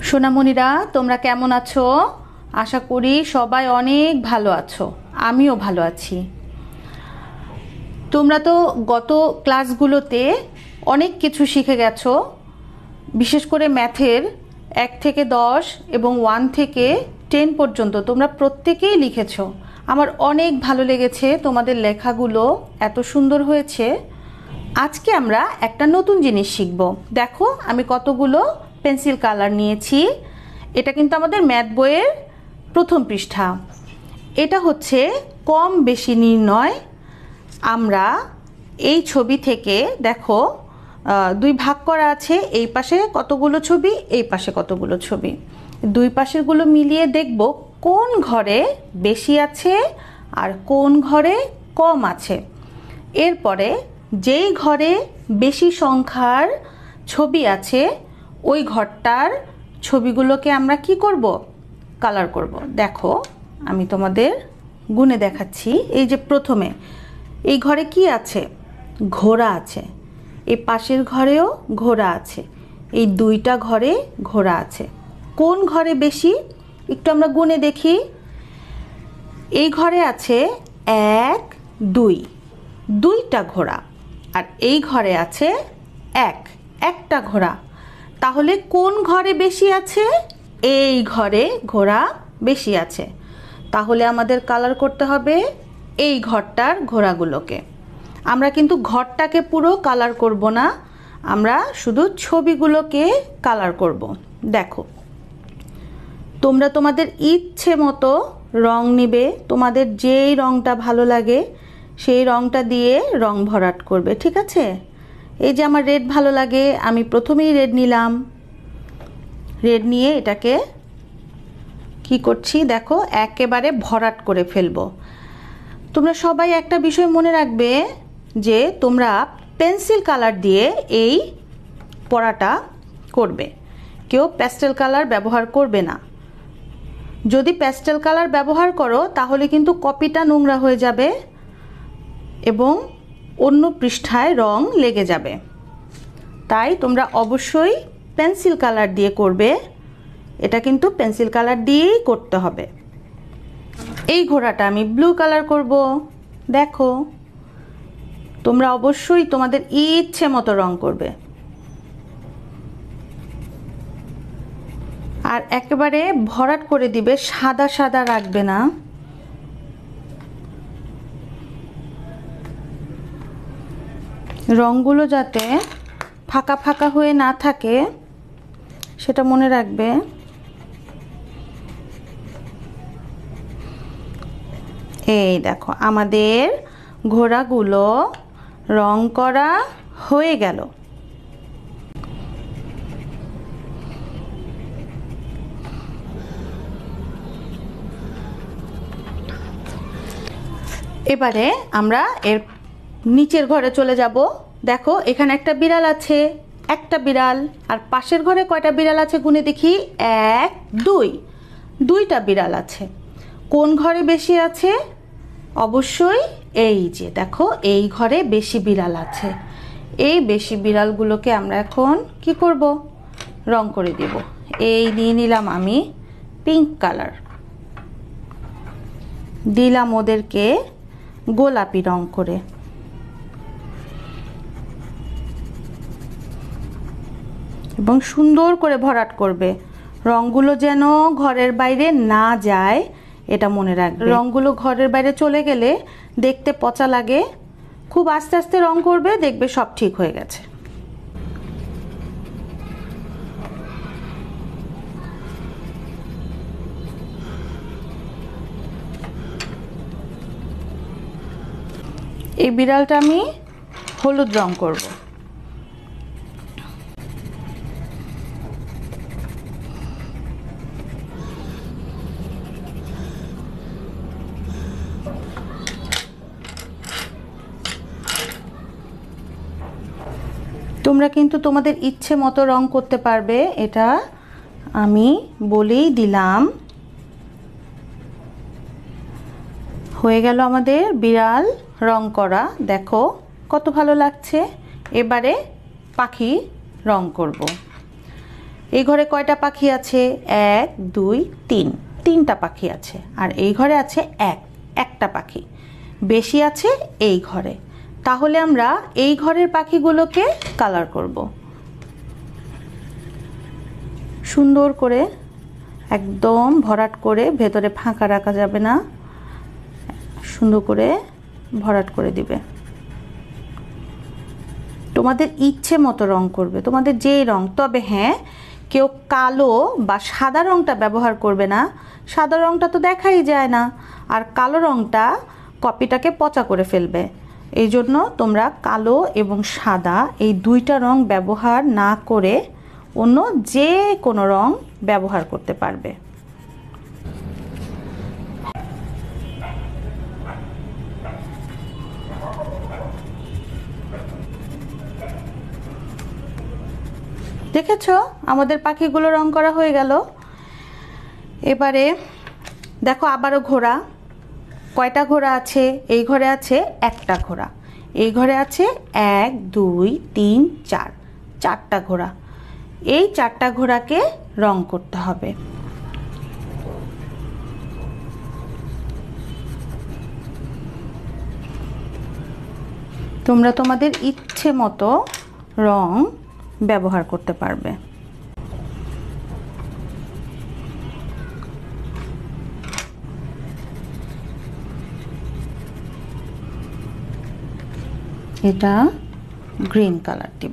সোনামণিরা তোমরা কেমন আছো? আশা করি সবাই অনেক ভালো আছো। আমিও ভালো আছি। তোমরা তো গত ক্লাসগুলোতে অনেক কিছু শিখে গেছো, বিশেষ করে ম্যাথের 1 থেকে 10 এবং 1 থেকে 10 পর্যন্ত তোমরা প্রত্যেকেই লিখেছো। আমার অনেক ভালো লেগেছে, তোমাদের লেখাগুলো এত সুন্দর হয়েছে। আজকে আমরা একটা নতুন জিনিস শিখব। দেখো আমি কতগুলো পেন্সিল কালার নিয়েছি। এটা কিন্তু আমাদের ম্যাথ বইয়ের প্রথম পৃষ্ঠা। এটা হচ্ছে কম বেশি নির্ণয়। আমরা এই ছবি থেকে দেখো দুই ভাগ করা আছে, এই পাশে কতগুলো ছবি, এই পাশে কতগুলো ছবি। দুই পাশেরগুলো মিলিয়ে দেখব কোন ঘরে বেশি আছে আর কোন ঘরে কম আছে। এরপরে যেই ঘরে বেশি সংখ্যার ছবি আছে ওই ঘরটার ছবিগুলোকে আমরা কি করব? কালার করব। দেখো আমি তোমাদের গুণে দেখাচ্ছি। এই যে প্রথমে এই ঘরে কি আছে? ঘোড়া আছে। এই পাশের ঘরেও ঘোড়া আছে। এই দুইটা ঘরে ঘোড়া আছে। কোন ঘরে বেশি? একটু আমরা গুণে দেখি। এই ঘরে আছে 1 2, দুইটা ঘোড়া। আর এই ঘরে আছে একটা ঘোড়া। তাহলে কোন ঘরে বেশি আছে? এই ঘরে ঘোড়া বেশি আছে। তাহলে আমাদের কালার করতে হবে এই ঘরটার ঘোড়াগুলোকে। আমরা কিন্তু ঘরটাকে পুরো কালার করব না, আমরা শুধু ছবিগুলোকে কালার করব। দেখো তোমরা তোমাদের ইচ্ছে মতো রং নিবে, তোমাদের যেই রংটা ভালো লাগে সেই রংটা দিয়ে রং ভরাট করবে, ঠিক আছে? এই যে আমার রেড ভালো লাগে, আমি প্রথমেই রেড নিলাম। রেড নিয়ে এটাকে কি করছি দেখো একেবারে ভরাট করে ফেলবো। তোমরা সবাই একটা বিষয় মনে রাখবে যে তোমরা পেন্সিল কালার দিয়ে এই পড়াটা করবে, কেউ প্যাস্টেল কালার ব্যবহার করবে না। যদি প্যাস্টেল কালার ব্যবহার করো তাহলে কিন্তু কপিটা নোংরা হয়ে যাবে এবং অন্য পৃষ্ঠায় রং লেগে যাবে। তাই তোমরা অবশ্যই পেন্সিল কালার দিয়ে করবে। এটা কিন্তু পেন্সিল কালার দিয়েই করতে হবে। এই ঘোড়াটা আমি ব্লু কালার করব। দেখো তোমরা অবশ্যই তোমাদের ইচ্ছে মতো রং করবে, আর একেবারে ভরাট করে দিবে, সাদা সাদা রাখবে না। রঙগুলো যাতে ফাঁকা ফাঁকা হয়ে না থাকে সেটা মনে রাখবে। এই দেখো আমাদের ঘোড়াগুলো রং করা হয়ে গেল। এবারে আমরা এর নিচের ঘরে চলে যাব। দেখো এখানে একটা বিড়াল আছে, একটা বিড়াল। আর পাশের ঘরে কয়টা বিড়াল আছে গুনে দেখি? 1 2, দুইটা বিড়াল আছে। কোন ঘরে বেশি আছে? অবশ্যই এই যে দেখো এই ঘরে বেশি বিড়াল আছে। এই বেশি বিড়ালগুলোকে আমরা এখন কি করব? রং করে দেব। এই নিয়ে নিলাম আমি পিঙ্ক কালার, দিলাম ওদেরকে গোলাপি রং করে। এবং সুন্দর করে ভরাট করবে, রঙগুলো যেন ঘরের বাইরে না যায় এটা মনে রাখবে। রঙগুলো ঘরের বাইরে চলে গেলে দেখতে পচা লাগে। খুব আস্তে আস্তে রং করবে, দেখবে সব ঠিক হয়ে গেছে। এই বিড়ালটা আমি হলুদ রং করব। তোমরা কিন্তু তোমাদের ইচ্ছে মতো রং করতে পারবে, এটা আমি বলেই দিলাম। হয়ে গেল আমাদের বিড়াল রং করা। দেখো কত ভালো লাগছে। এবারে পাখি রং করব। এই ঘরে কয়টা পাখি আছে? 1 2 3, তিনটা পাখি আছে। আর এই ঘরে আছে একটা পাখি। বেশি আছে এই ঘরে। তাহলে আমরা এই ঘরের পাখিগুলোকে কালার করব। সুন্দর করে একদম ভরাট করে, ভেতরে ফাঁকা রাখা যাবে না, সুন্দর করে ভরাট করে দিবে। তোমাদের ইচ্ছে মতো রং করবে, তোমাদের যেই রং। তবে হ্যাঁ, কেউ কালো বা সাদা রংটা ব্যবহার করবে না। সাদা রংটা তো দেখাই যায় না, আর কালো রংটা কপিটাকে পচা করে ফেলবে। এই জন্য তোমরা কালো এবং সাদা এই দুইটা রং ব্যবহার না করে অন্য যে কোনো রং ব্যবহার করতে পারবে। দেখেছো আমাদের পাখিগুলো রং করা হয়ে গেল। এবারে দেখো আবারও ঘোড়া। কয়টা ঘোড়া আছে? এই ঘরে আছে একটা ঘোড়া, এই ঘরে আছে 1 2 3 4, চারটা ঘোড়া। এই চারটা ঘোড়াকে রং করতে হবে। তোমরা তোমাদের ইচ্ছে মতো রং ব্যবহার করতে পারবে। এটা গ্রিন কালার দিব।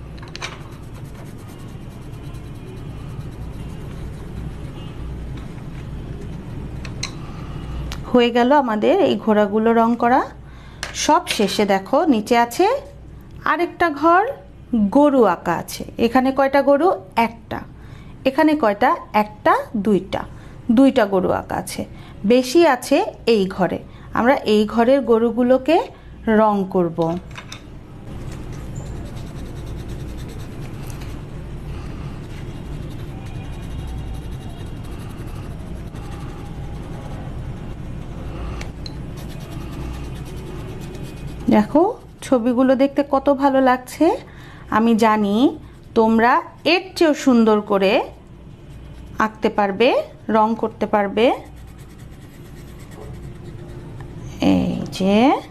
হয়ে গেল আমাদের এই ঘোড়াগুলো রং করা। সব শেষে দেখো নিচে আছে আরেকটা ঘর, গরু আঁকা আছে। এখানে কয়টা গরু? একটা। এখানে কয়টা? একটা দুইটা গরু আঁকা আছে। বেশি আছে এই ঘরে। আমরা এই ঘরের গরুগুলোকে রং করব। দেখো ছবিগুলো দেখতে কত ভালো লাগছে। আমি জানি তোমরা এর চেয়েও সুন্দর করে আঁকতে পারবে, রং করতে পারবে। এই যে